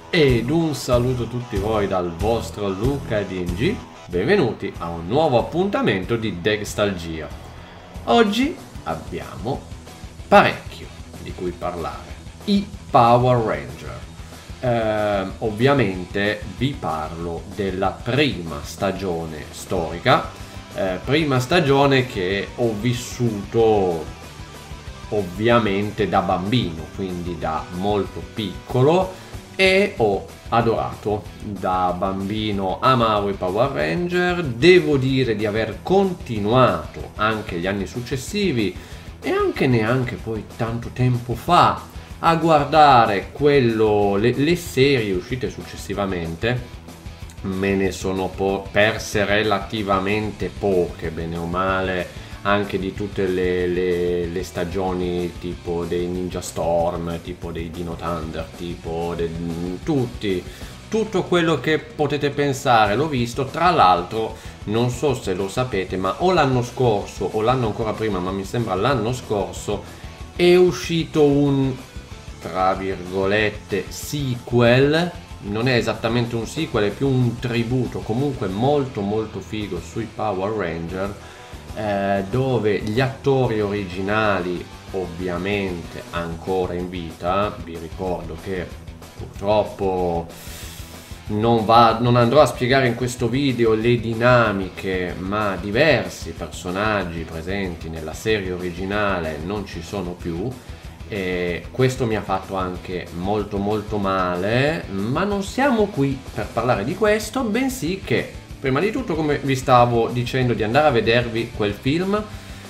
Ed un saluto a tutti voi dal vostro Luca DNG, benvenuti a un nuovo appuntamento di Dextalgia. Oggi abbiamo parecchio di cui parlare, i Power Ranger. Ovviamente vi parlo della prima stagione storica, prima stagione che ho vissuto ovviamente da bambino, quindi da molto piccolo, e ho adorato. Da bambino amavo i Power Ranger, devo dire di aver continuato anche gli anni successivi e anche neanche poi tanto tempo fa a guardare le serie uscite successivamente. Me ne sono perse relativamente poche, bene o male, anche di tutte le stagioni, tipo dei Ninja Storm, tipo dei Dino Thunder, tipo tutto quello che potete pensare l'ho visto. Tra l'altro non so se lo sapete, ma o l'anno scorso o l'anno ancora prima, ma mi sembra l'anno scorso, è uscito un, tra virgolette, sequel. Non è esattamente un sequel, è più un tributo, comunque molto molto figo sui Power Ranger, dove gli attori originali, ovviamente ancora in vita, vi ricordo che purtroppo non andrò a spiegare in questo video le dinamiche, ma diversi personaggi presenti nella serie originale non ci sono più. E questo mi ha fatto anche molto molto male, ma non siamo qui per parlare di questo, bensì che prima di tutto, come vi stavo dicendo, di andare a vedervi quel film.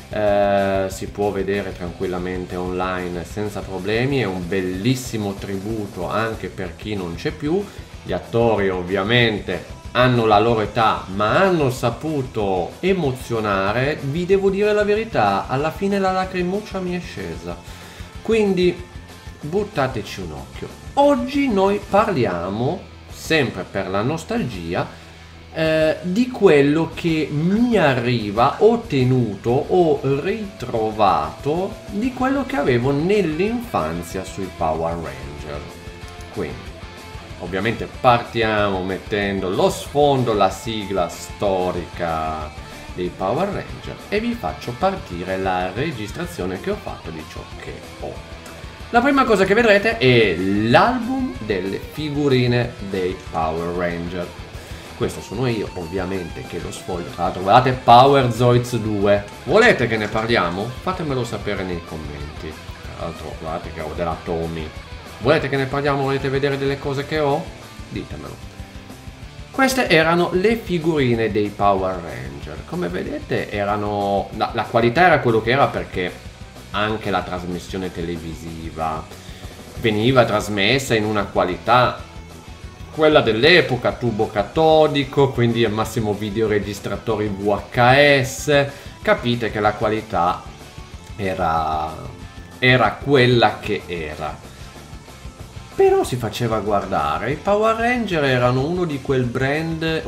Si può vedere tranquillamente online senza problemi, è un bellissimo tributo anche per chi non c'è più. Gli attori ovviamente hanno la loro età, ma hanno saputo emozionare. Vi devo dire la verità, alla fine la lacrimuccia mi è scesa, quindi buttateci un occhio. Oggi noi parliamo, sempre per la nostalgia, di quello che mi arriva, ho tenuto, ho ritrovato di quello che avevo nell'infanzia sui Power Ranger. Quindi ovviamente partiamo mettendo lo sfondo, la sigla storica dei Power Ranger, e vi faccio partire la registrazione che ho fatto di ciò che ho. La prima cosa che vedrete è l'album delle figurine dei Power Ranger. Questo sono io, ovviamente, che lo sfoglio. Tra l'altro guardate Power Zoids 2. Volete che ne parliamo? Fatemelo sapere nei commenti. Tra l'altro guardate che ho della Tommy. Volete che ne parliamo? Volete vedere delle cose che ho? Ditemelo. Queste erano le figurine dei Power Ranger. Come vedete erano... La qualità era quello che era, perché anche la trasmissione televisiva veniva trasmessa in una qualità, quella dell'epoca, tubo catodico, quindi al massimo videoregistratori VHS. Capite che la qualità era quella che era. Però si faceva guardare. I Power Ranger erano uno di quei brand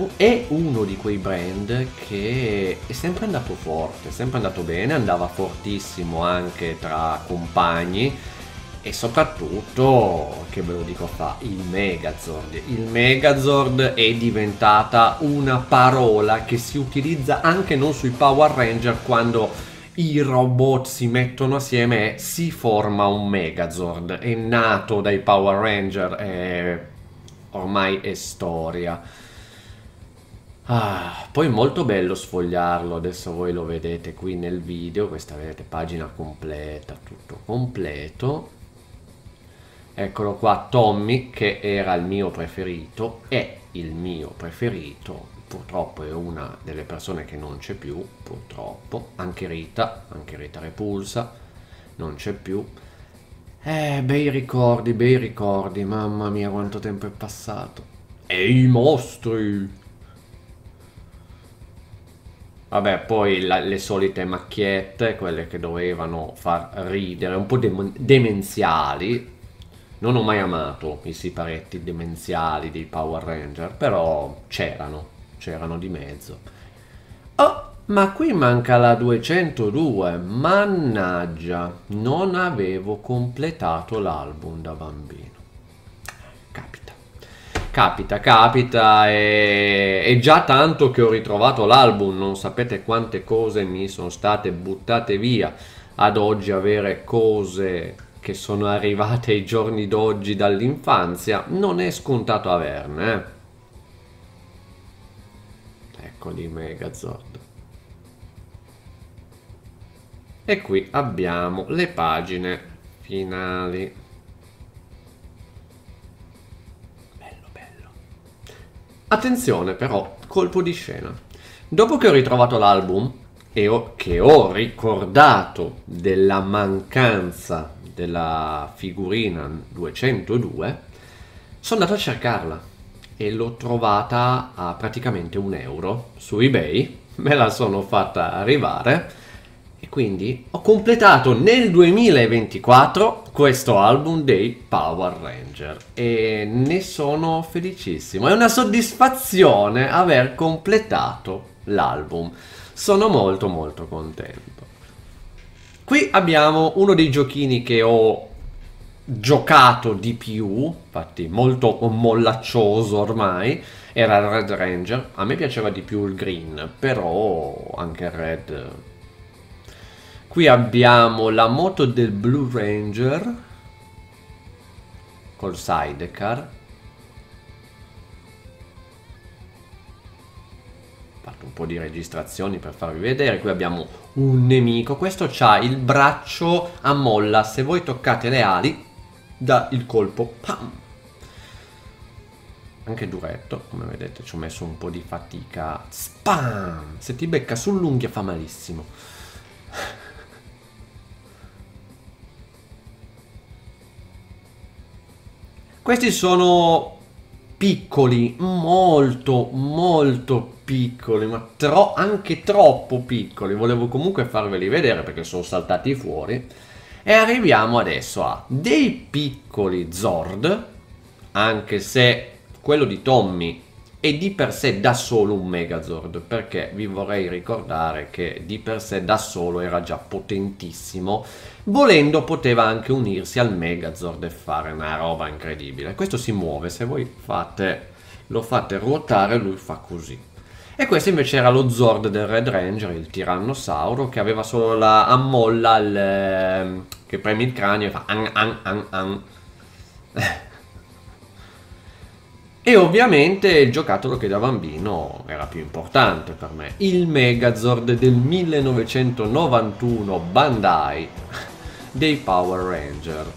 che è sempre andato forte, è sempre andato bene, andava fortissimo anche tra compagni. E soprattutto, che ve lo dico fa, il Megazord. Il Megazord è diventata una parola che si utilizza anche non sui Power Ranger, quando i robot si mettono assieme e si forma un Megazord. È nato dai Power Ranger e ormai è storia. Poi molto bello sfogliarlo, adesso voi lo vedete qui nel video, questa vedete pagina completa, tutto completo. Eccolo qua, Tommy, che era il mio preferito, è il mio preferito. Purtroppo è una delle persone che non c'è più, purtroppo. Anche Rita Repulsa non c'è più. Bei ricordi, mamma mia quanto tempo è passato. E i mostri! Vabbè, poi le solite macchiette, quelle che dovevano far ridere, un po' demenziali. Non ho mai amato i siparetti demenziali dei Power Ranger, però c'erano di mezzo. Oh, ma qui manca la 202, mannaggia, non avevo completato l'album da bambino. Capita. capita e è già tanto che ho ritrovato l'album, non sapete quante cose mi sono state buttate via. Ad oggi avere cose che sono arrivate ai giorni d'oggi dall'infanzia non è scontato averne. Eccoli Megazord. E qui abbiamo le pagine finali. Attenzione però, colpo di scena. Dopo che ho ritrovato l'album e che ho ricordato della mancanza della figurina 202, sono andato a cercarla e l'ho trovata a praticamente €1 su eBay, me la sono fatta arrivare e quindi ho completato nel 2024 questo album dei Power Ranger e ne sono felicissimo. È una soddisfazione aver completato l'album. Sono molto molto contento. Qui abbiamo uno dei giochini che ho giocato di più, infatti molto mollaccioso ormai, era il Red Ranger. A me piaceva di più il green, però anche il red. Qui abbiamo la moto del Blue Ranger col sidecar. Ho fatto un po' di registrazioni per farvi vedere. Qui abbiamo un nemico. Questo c'ha il braccio a molla. Se voi toccate le ali, dà il colpo. Pam! Anche duretto, come vedete ci ho messo un po' di fatica. Spam! Se ti becca sull'unghia fa malissimo. Questi sono piccoli, molto molto piccoli, ma anche troppo piccoli. Volevo comunque farveli vedere perché sono saltati fuori. E arriviamo adesso a dei piccoli Zord, anche se quello di Tommy è di per sé da solo un Megazord, perché vi vorrei ricordare che di per sé da solo era già potentissimo. Volendo poteva anche unirsi al Megazord e fare una roba incredibile. Questo si muove, se voi lo fate ruotare lui fa così. E questo invece era lo Zord del Red Ranger, il tirannosauro, che aveva solo la ammolla che premi il cranio e fa an an an an. E ovviamente il giocattolo che da bambino era più importante per me, il Megazord del 1991 Bandai dei Power Ranger.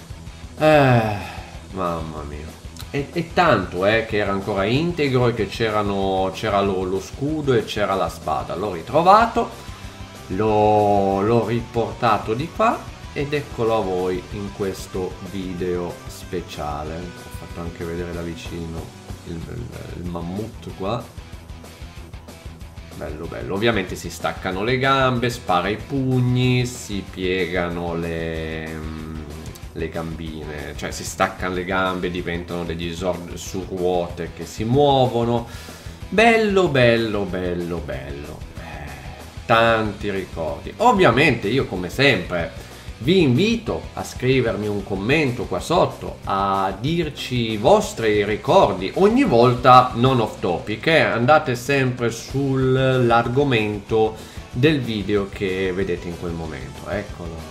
Mamma mia. E tanto che era ancora integro e che c'era lo scudo e c'era la spada. L'ho ritrovato, l'ho riportato di qua ed eccolo a voi in questo video speciale. Ho fatto anche vedere da vicino il mammut qua. Bello bello. Ovviamente si staccano le gambe, spara i pugni, si piegano le gambine, cioè si staccano le gambe, diventano degli Zord su ruote che si muovono. Bello bello bello bello. Tanti ricordi. Ovviamente io come sempre vi invito a scrivermi un commento qua sotto, a dirci i vostri ricordi, ogni volta non off topic, andate sempre sull'argomento del video che vedete in quel momento. Eccolo.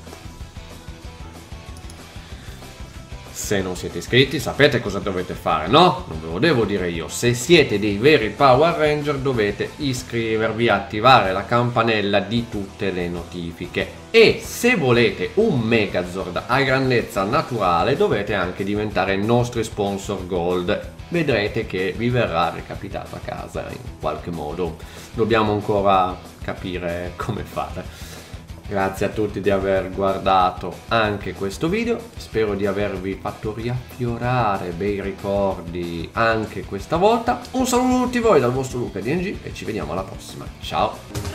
Se non siete iscritti sapete cosa dovete fare, no? Non ve lo devo dire io. Se siete dei veri Power Ranger dovete iscrivervi, attivare la campanella di tutte le notifiche. E se volete un Megazord a grandezza naturale dovete anche diventare nostri sponsor Gold. Vedrete che vi verrà recapitato a casa in qualche modo. Dobbiamo ancora capire come fare. Grazie a tutti di aver guardato anche questo video, spero di avervi fatto riaffiorare bei ricordi anche questa volta. Un saluto a tutti voi dal vostro Luca DNG e ci vediamo alla prossima. Ciao!